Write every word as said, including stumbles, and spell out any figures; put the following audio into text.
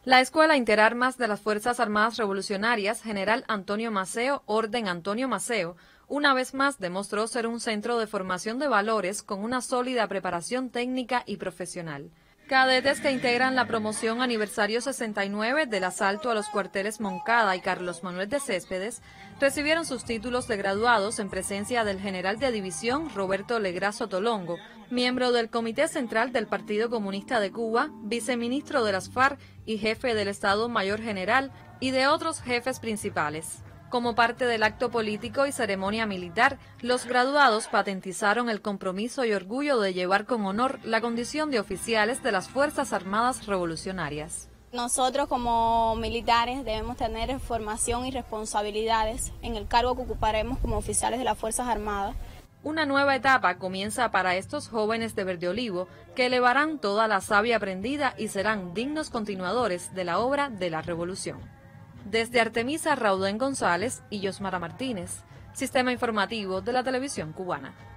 La Escuela Interarmas de las Fuerzas Armadas Revolucionarias General Antonio Maceo, Orden Antonio Maceo, una vez más demostró ser un centro de formación de valores con una sólida preparación técnica y profesional. Cadetes que integran la promoción aniversario sesenta y nueve del asalto a los cuarteles Moncada y Carlos Manuel de Céspedes recibieron sus títulos de graduados en presencia del general de división Roberto Legrazo Tolongo, miembro del Comité Central del Partido Comunista de Cuba, viceministro de las FARC y jefe del Estado Mayor General, y de otros jefes principales. Como parte del acto político y ceremonia militar, los graduados patentizaron el compromiso y orgullo de llevar con honor la condición de oficiales de las Fuerzas Armadas Revolucionarias. Nosotros como militares debemos tener formación y responsabilidades en el cargo que ocuparemos como oficiales de las Fuerzas Armadas. Una nueva etapa comienza para estos jóvenes de Verde Olivo que elevarán toda la savia aprendida y serán dignos continuadores de la obra de la revolución. Desde Artemisa Raudén González y Yosmara Martínez, Sistema Informativo de la Televisión Cubana.